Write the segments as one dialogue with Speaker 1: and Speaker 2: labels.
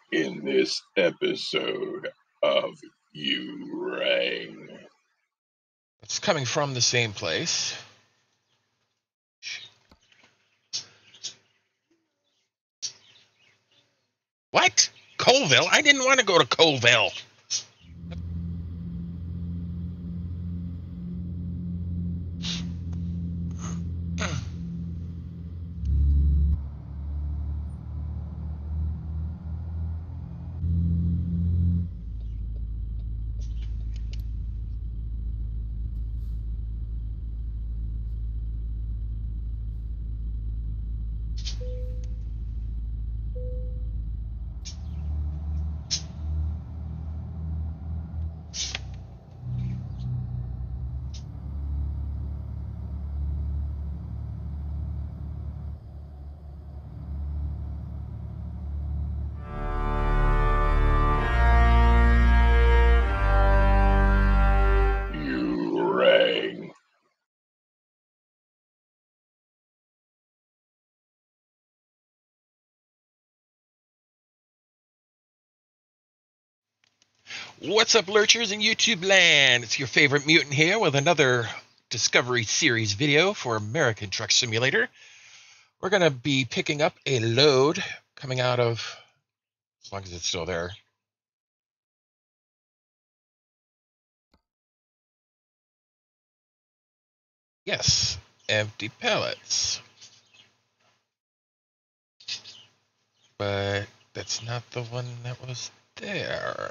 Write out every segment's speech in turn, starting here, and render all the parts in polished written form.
Speaker 1: in this episode of You Rang.
Speaker 2: It's coming from the same place. What? Colville? I didn't want to go to Colville.
Speaker 1: You Rang.
Speaker 2: What's up, lurchers in YouTube land? It's your favorite mutant here with another Discovery Series video for American Truck Simulator. We're going to be picking up a load coming out of, as long as it's still there. Yes, empty pallets. But that's not the one that was there.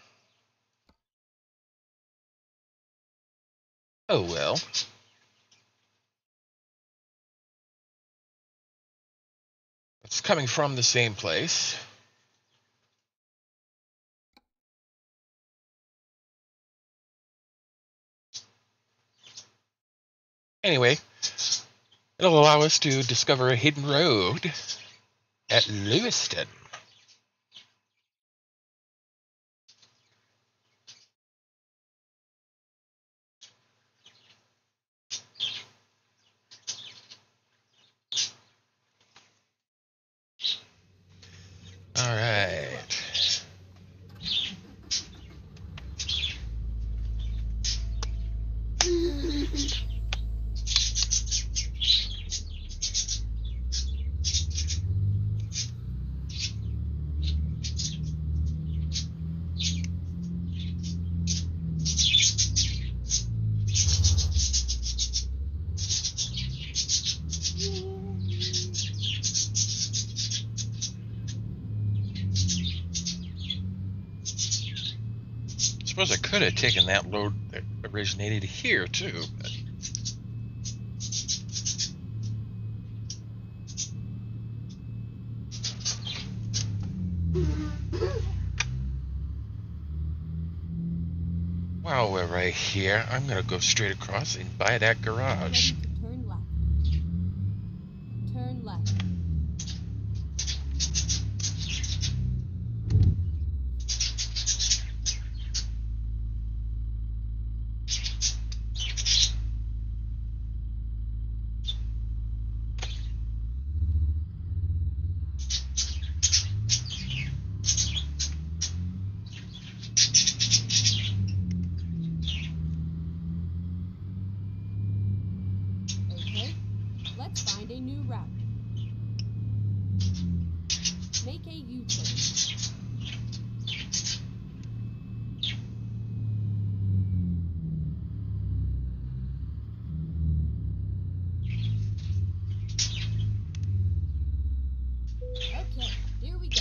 Speaker 2: Oh well. It's coming from the same place. Anyway, it'll allow us to discover a hidden road at Lewiston. All right. I suppose I could have taken that load that originated here too, but while we're right here, I'm gonna go straight across and buy that garage.
Speaker 3: Turn left. Turn left. Okay, let's find a new route. Make a U-turn. Okay, here we go.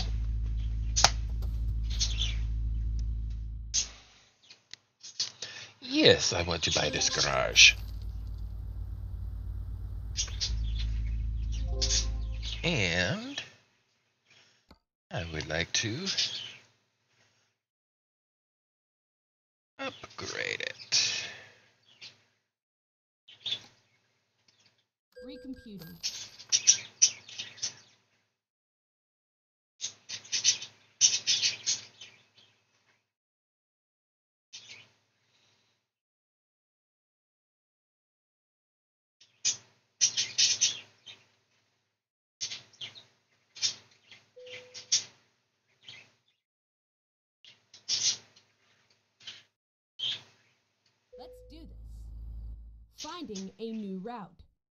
Speaker 2: Yes, I want to buy this garage. And I would like to upgrade it.
Speaker 3: Recomputing. finding a new route.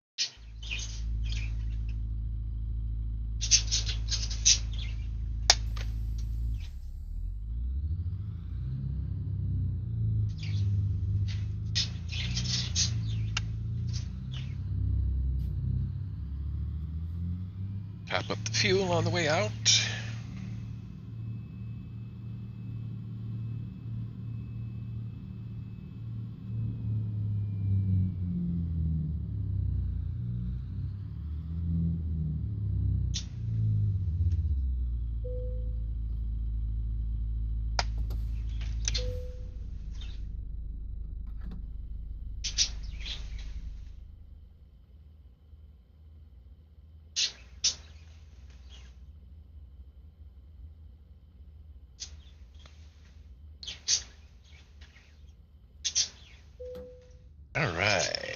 Speaker 2: Top up the fuel on the way out. All right.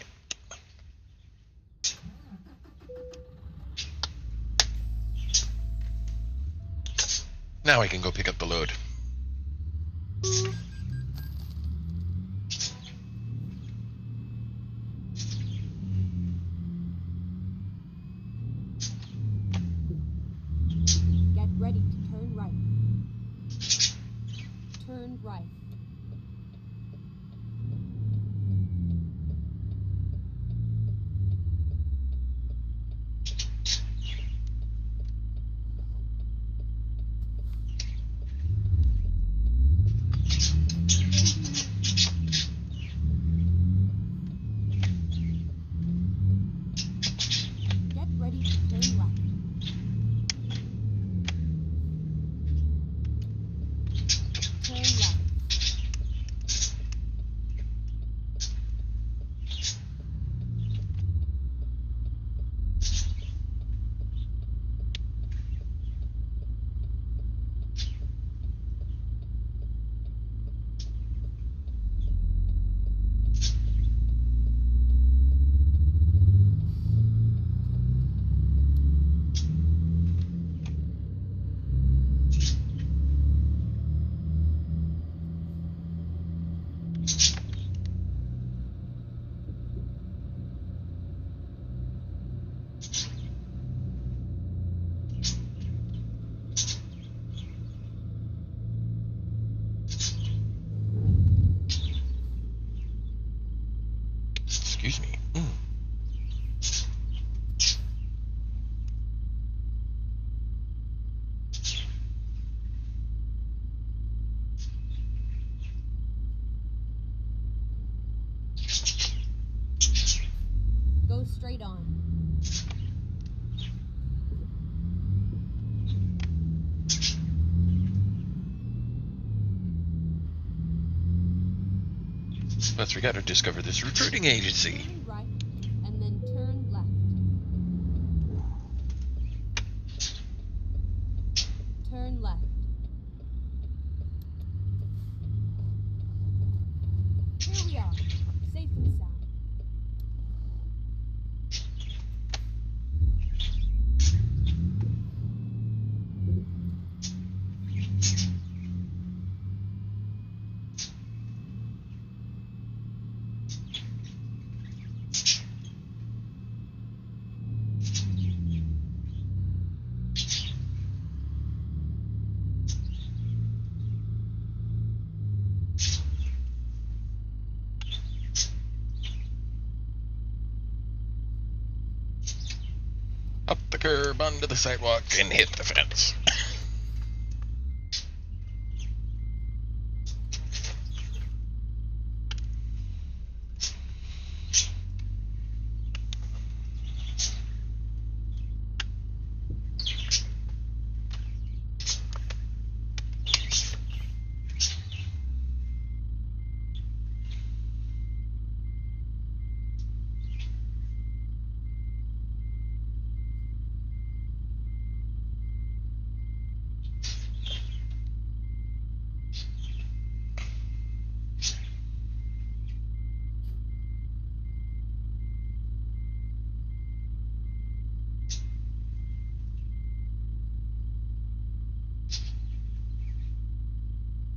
Speaker 2: Now I can go pick up the load.
Speaker 3: Get ready to turn right. Turn right. Get ready to turn left. Turn left.
Speaker 2: Excuse me.
Speaker 3: Go straight on.
Speaker 2: Plus, we got to discover this recruiting agency.
Speaker 3: Turn right and then turn left. Turn left. Here we are, safe and sound.
Speaker 2: Up the curb, onto the sidewalk, and hit the fence.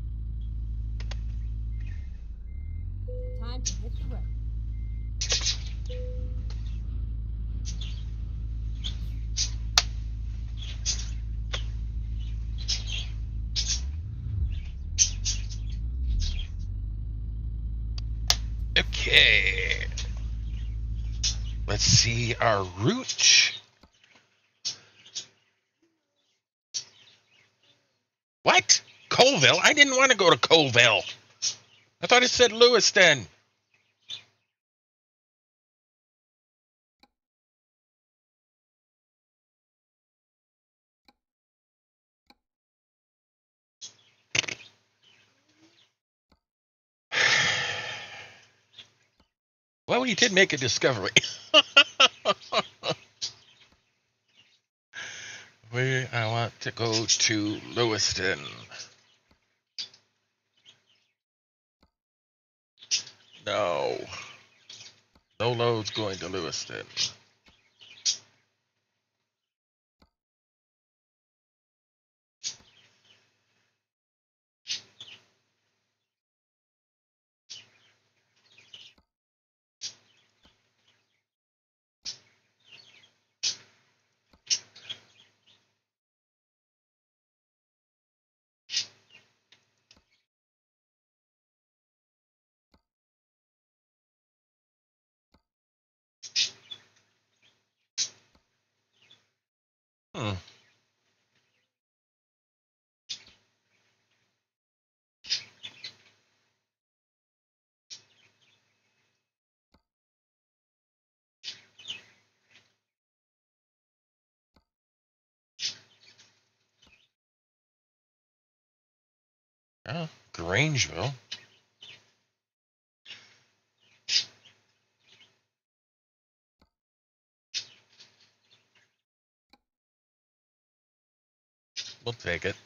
Speaker 3: Time to hit the road.
Speaker 2: Okay. Let's see our route. What? Colville? I didn't want to go to Colville. I thought it said Lewiston. Well, we did make a discovery. I want to go to Lewiston. No. No loads going to Lewiston. Hmm. Oh, Grangeville. We'll take it.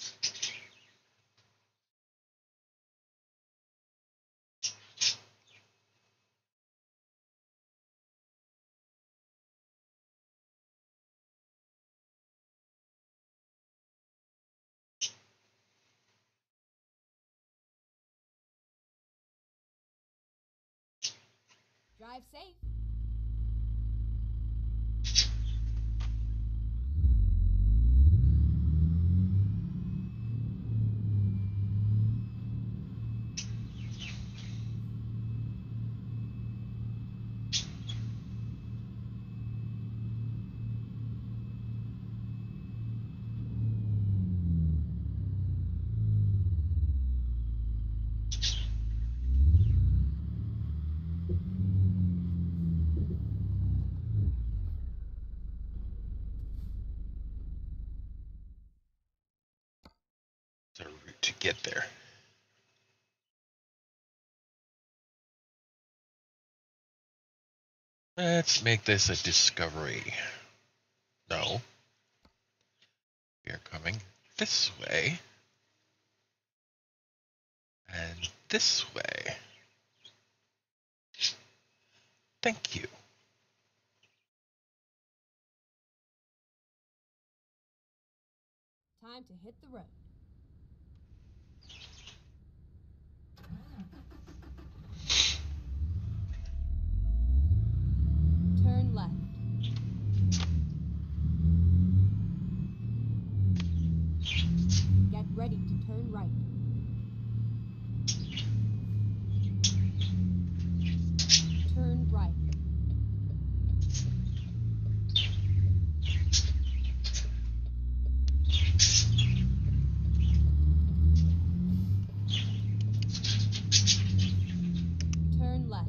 Speaker 3: Drive safe.
Speaker 2: The route to get there. Let's make this a discovery. No. We are coming this way. And this way. Thank you.
Speaker 3: Time to hit the road. Turn left. Get ready to turn right. Turn right. Turn left.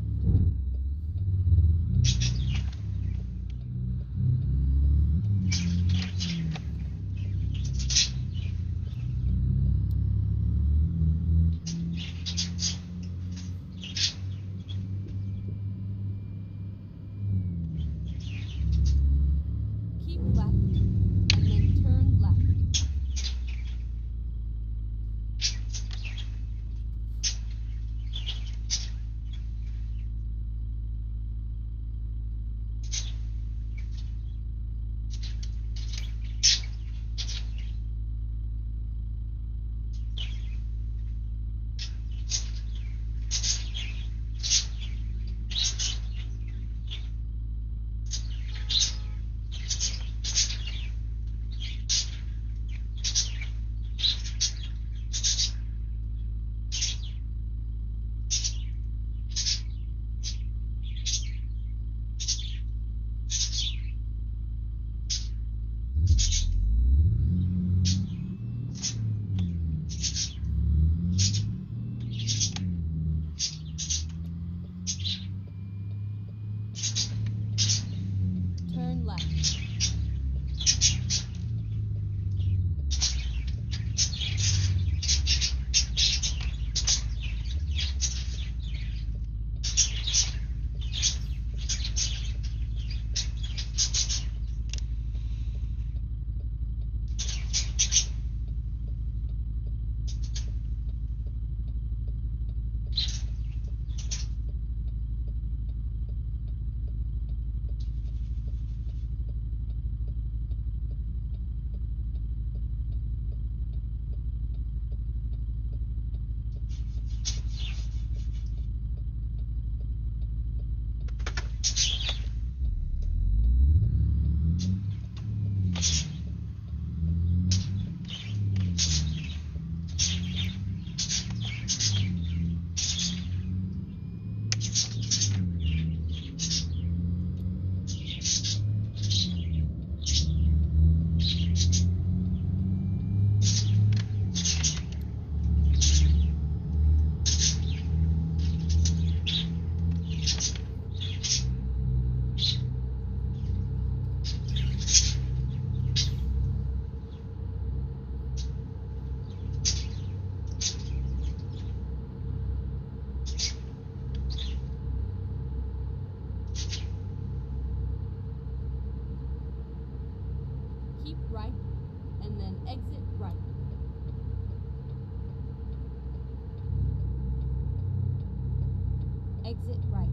Speaker 3: Exit right.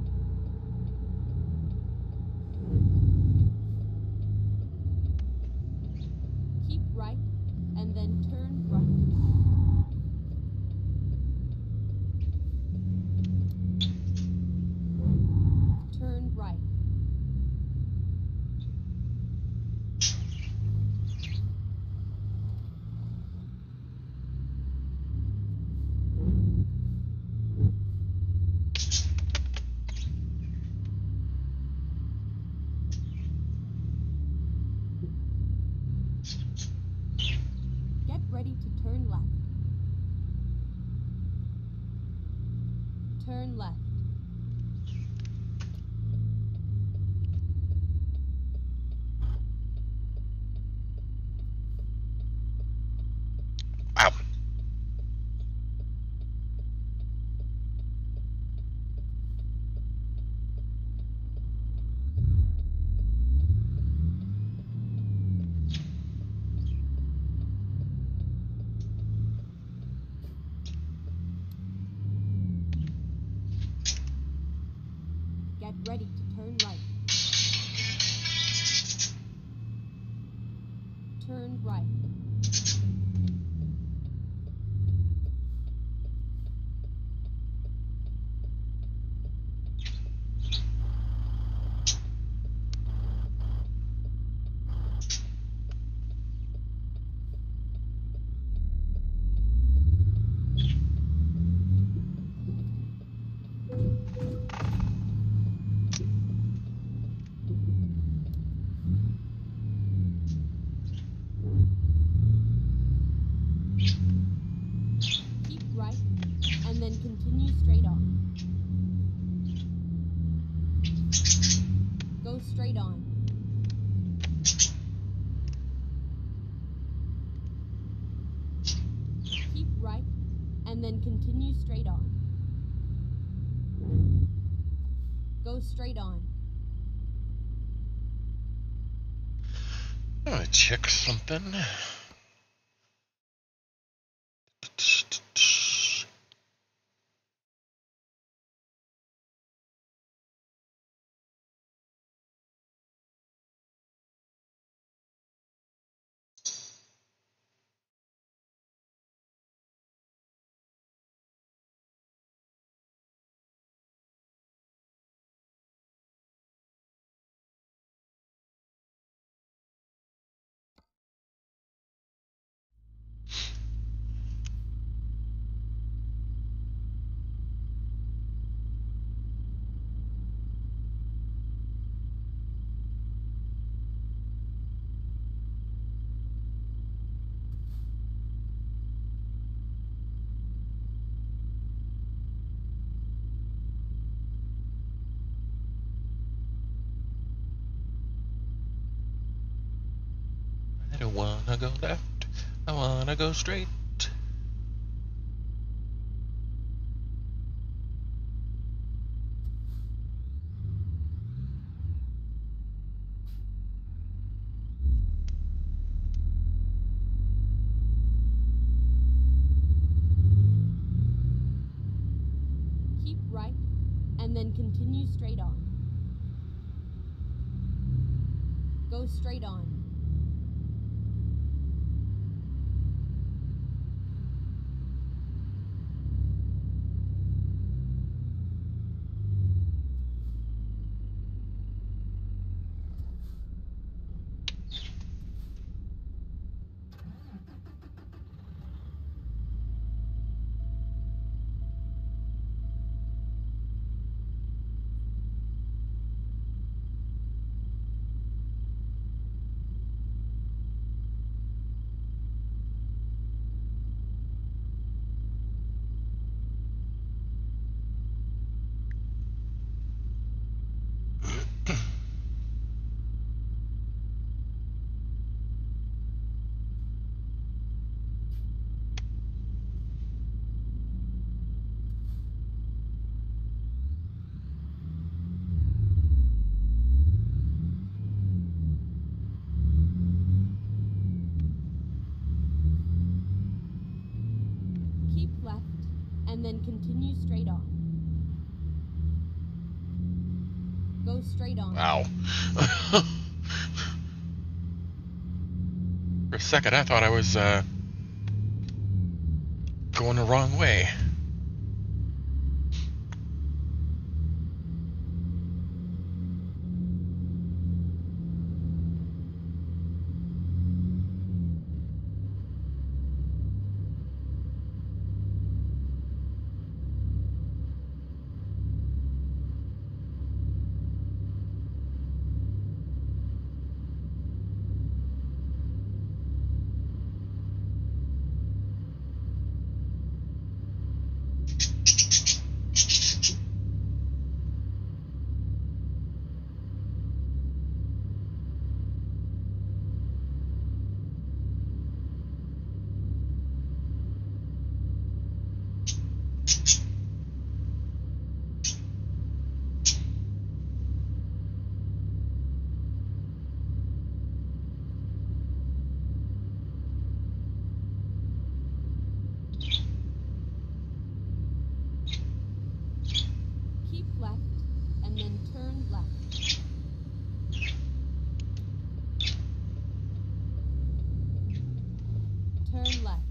Speaker 3: Keep right, and then turn right. Turn right. Get ready to turn left. Turn left.
Speaker 2: Wow.
Speaker 3: Get ready to turn right. Turn right. Keep right, and then continue straight on. Go straight on. Keep right, and then continue straight on. Go straight on.
Speaker 2: I'm gonna check something. I don't wanna go left. I wanna go straight.
Speaker 3: Keep right, and then continue straight on. Go straight on. Keep left, and then continue straight on. Go straight on.
Speaker 2: Wow. For a second, I thought I was going the wrong way.
Speaker 3: Keep left, and then turn left. Turn left.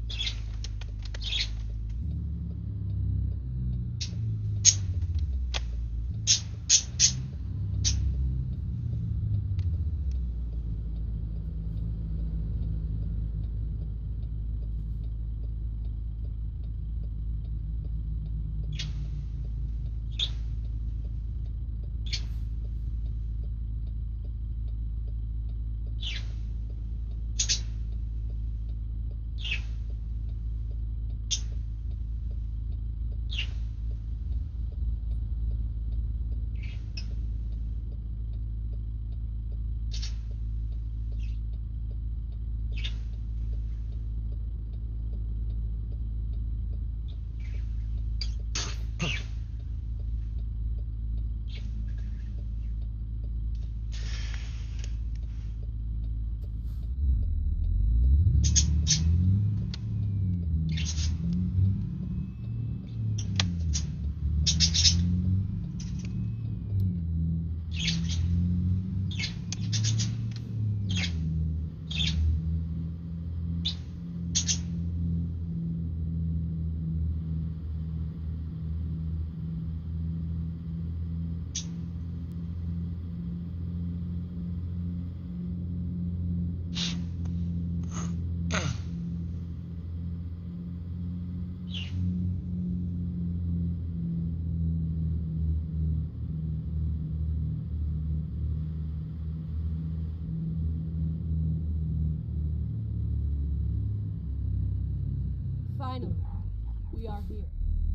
Speaker 3: Finally, we are here.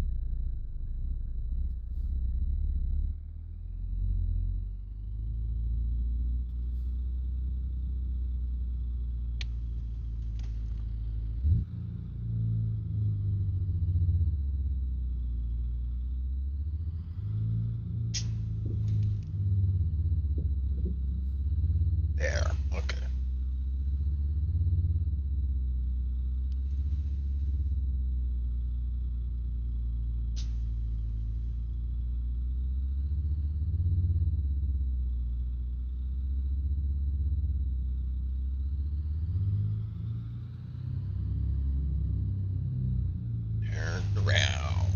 Speaker 2: There. Okay. Turn around.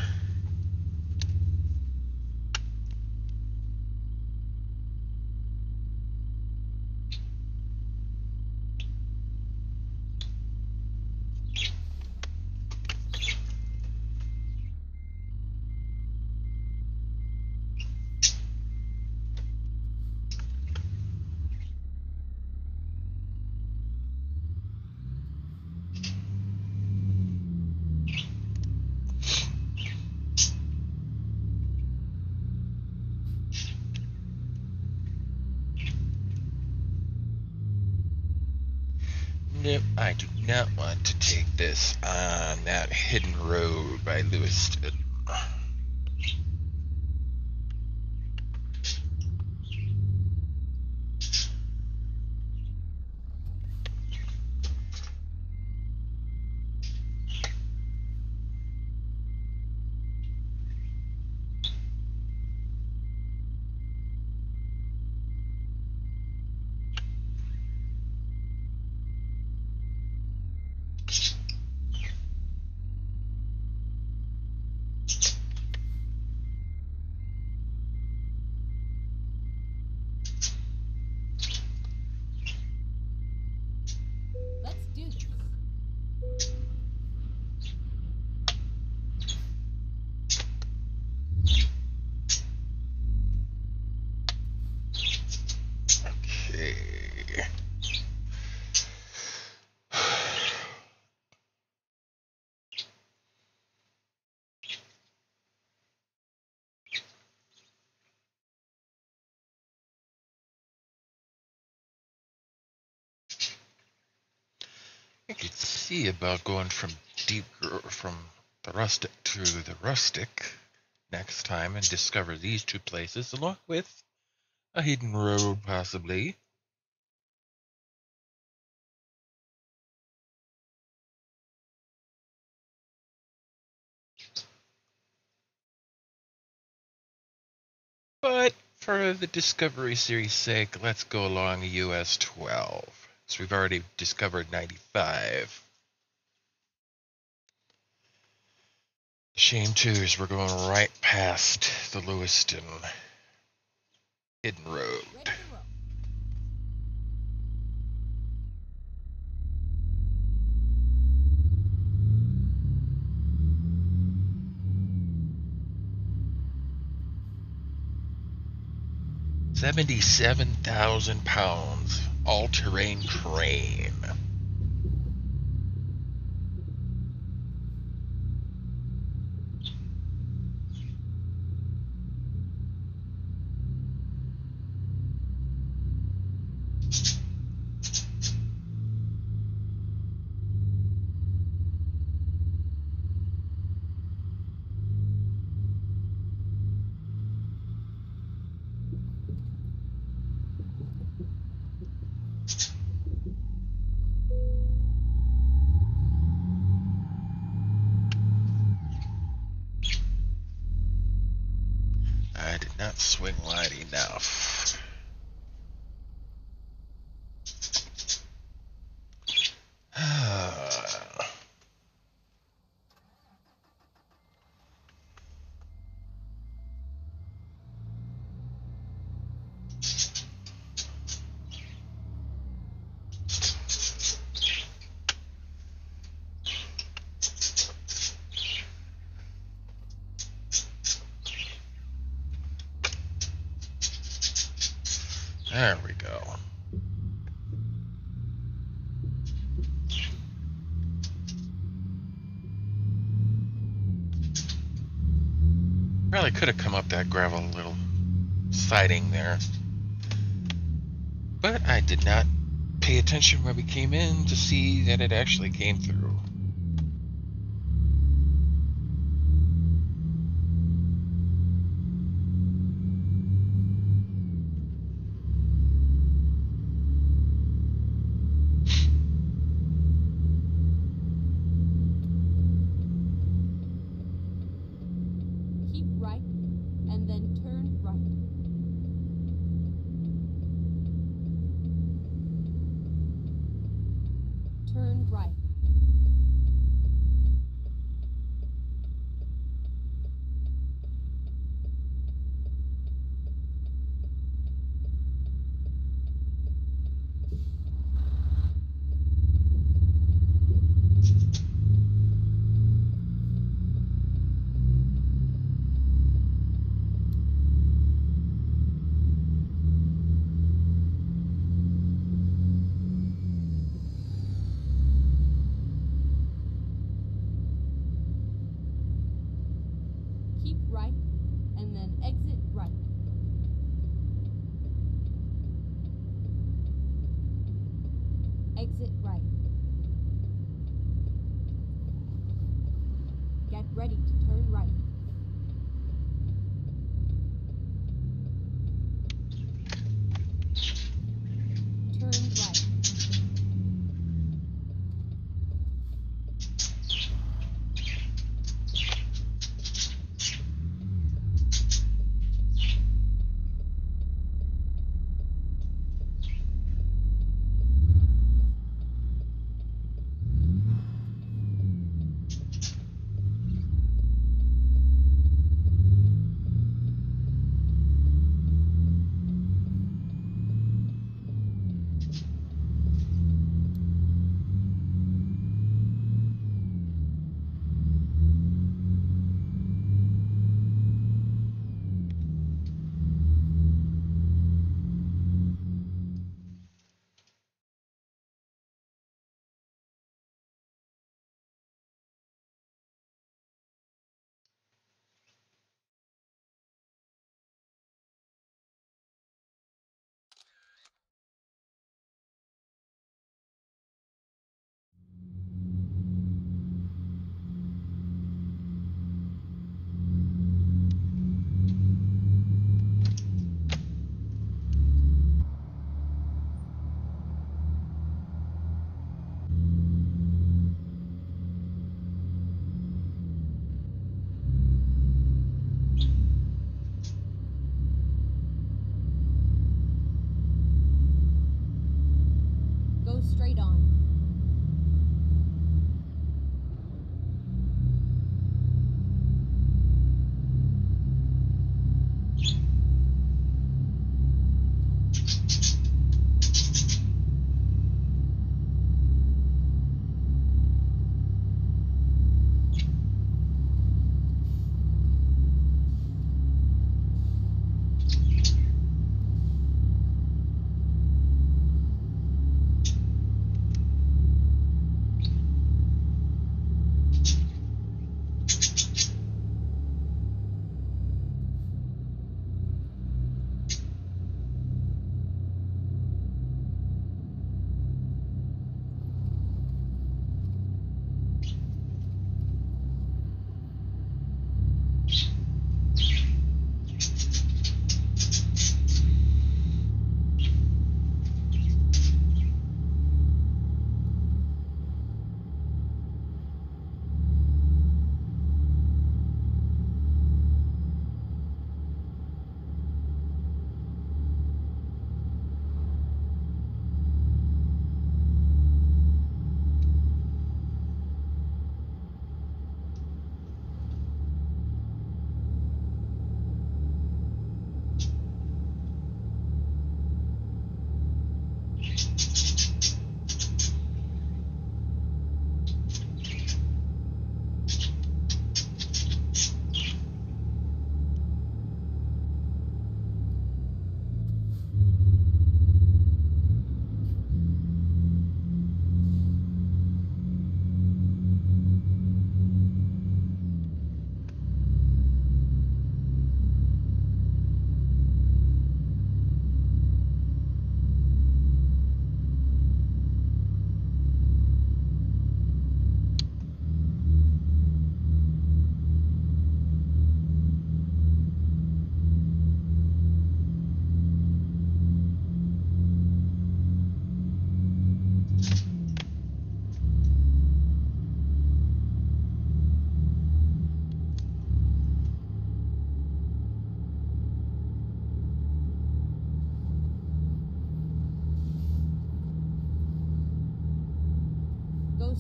Speaker 2: Nope, I do not want to take this on that hidden road by Lewiston. could see about going from the rustic to the rustic next time and discover these two places along with a hidden road possibly. But for the Discovery Series sake, let's go along US 12. So we've already discovered 95. Shame too is we're going right past the Lewiston hidden road.
Speaker 3: Ready to roll.
Speaker 2: 77,000 pounds, all-terrain crane. I did not swing wide enough. There we go. Probably could have come up that gravel little siding there, but I did not pay attention when we came in to see that it actually came through.
Speaker 3: Keep right, and then turn right. Turn right. Keep right, and then exit right. Exit right. Get ready to turn right. Turn right.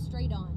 Speaker 3: straight on.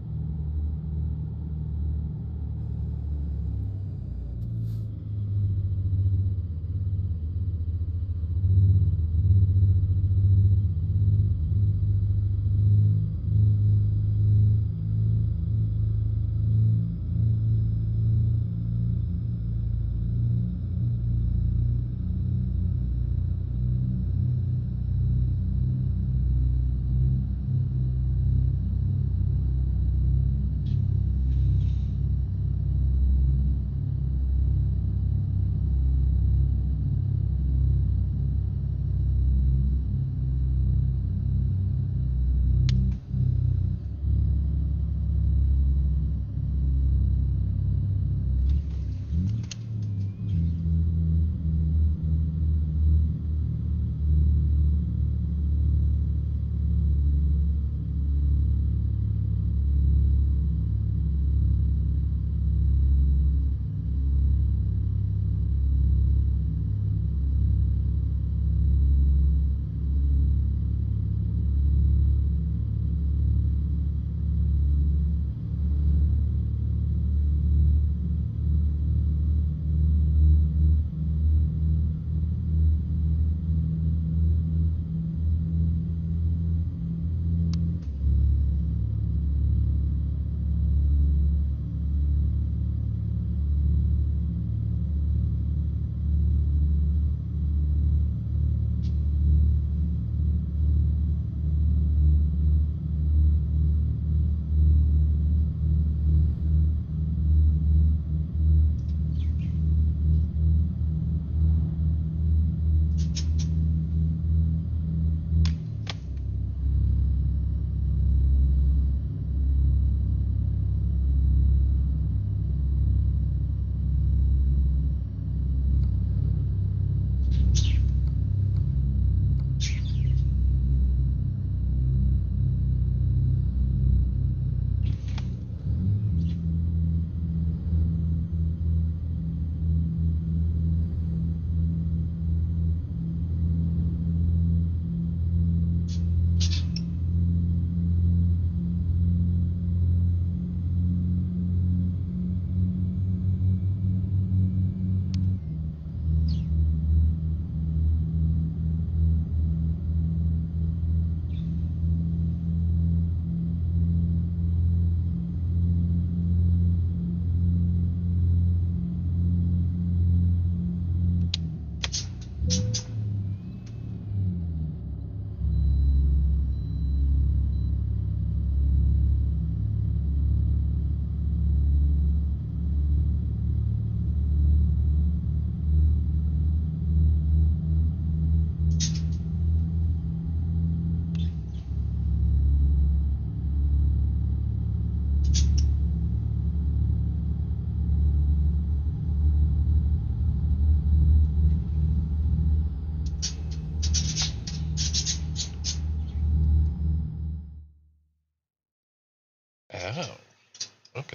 Speaker 2: Oh, okay.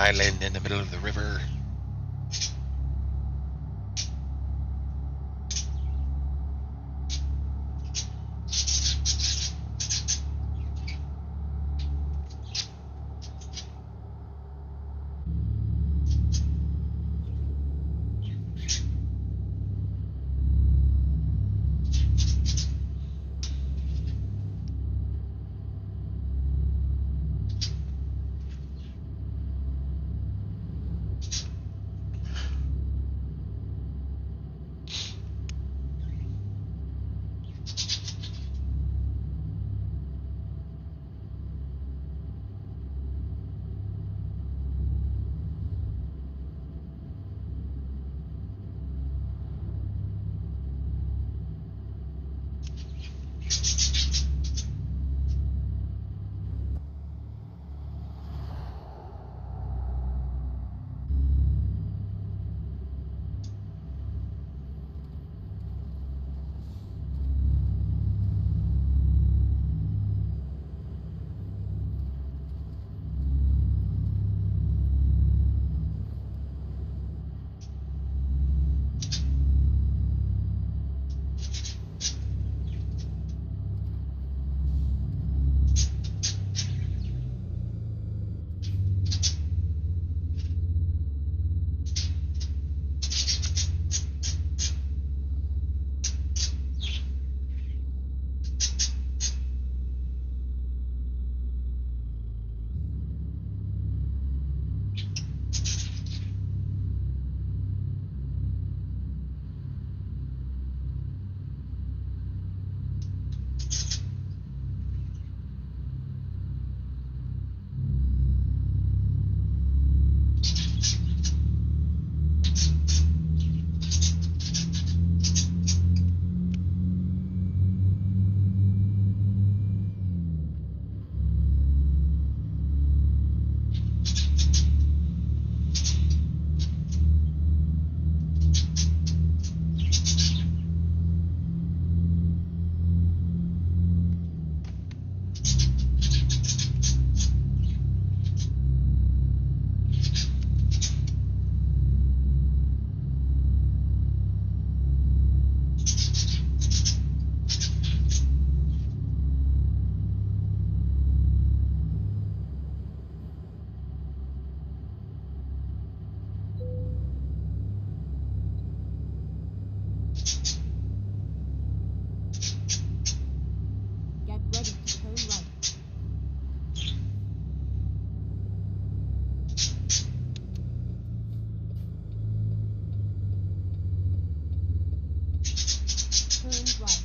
Speaker 2: island in the middle of the river.
Speaker 3: Get ready to turn right. Turn right.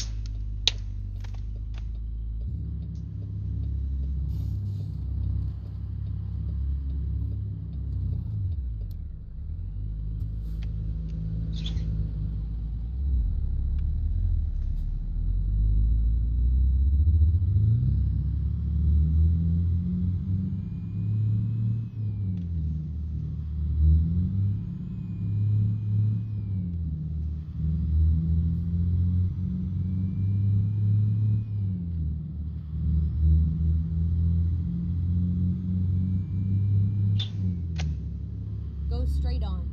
Speaker 3: Go straight on.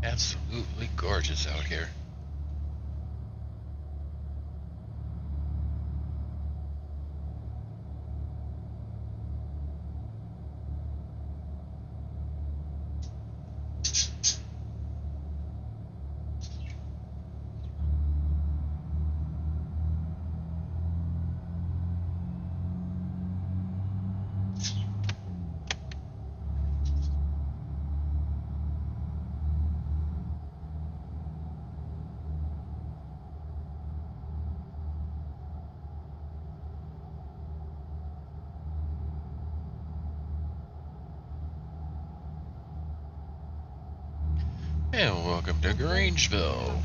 Speaker 2: Absolutely gorgeous out here. And welcome to Grangeville.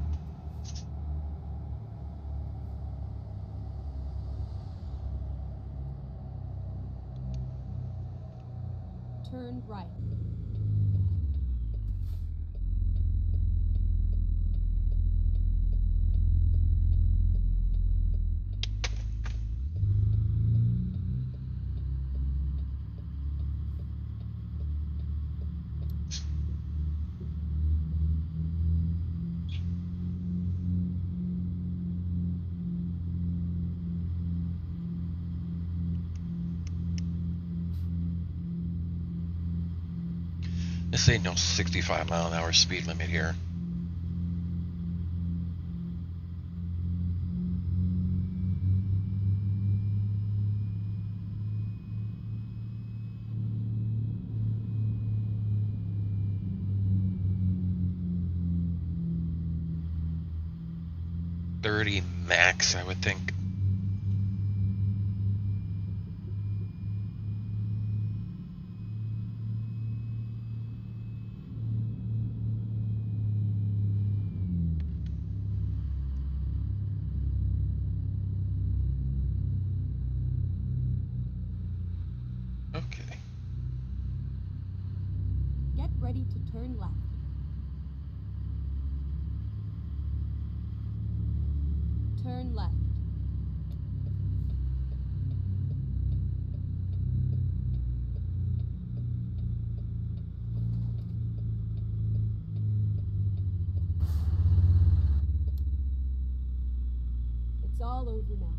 Speaker 3: Turn right.
Speaker 2: This ain't no 65-mile-an-hour speed limit here. .30 max, I would think. Okay.
Speaker 3: Get ready to turn left. Turn left. It's all over now.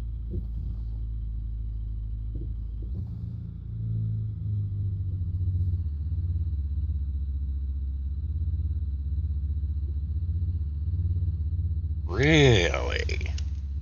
Speaker 2: Really?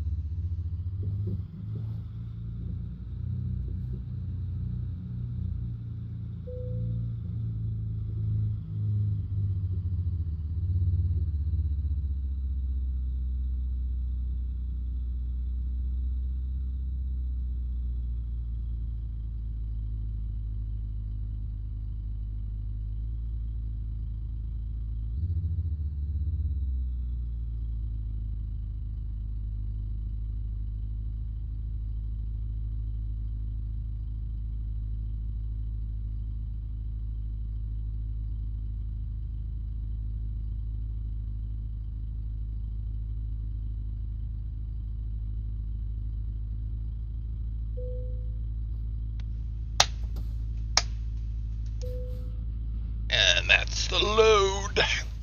Speaker 2: And that's the load.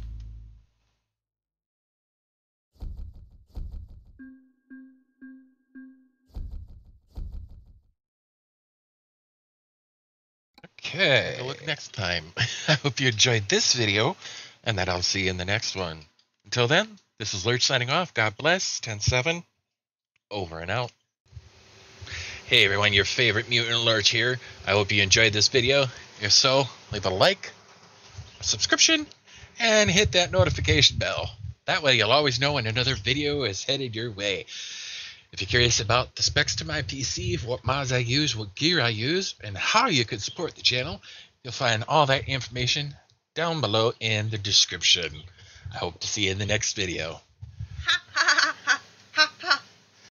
Speaker 2: Okay. Take a look next time. I hope you enjoyed this video, and that I'll see you in the next one. Until then, this is Lurch signing off. God bless. 10-7. Over and out. Hey everyone, your favorite mutant Lurch here. I hope you enjoyed this video. If so, leave a like, a subscription, and hit that notification bell. That way you'll always know when another video is headed your way. If you're curious about the specs to my PC, what mods I use, what gear I use, and how you could support the channel, you'll find all that information down below in the description. I hope to see you in the next video.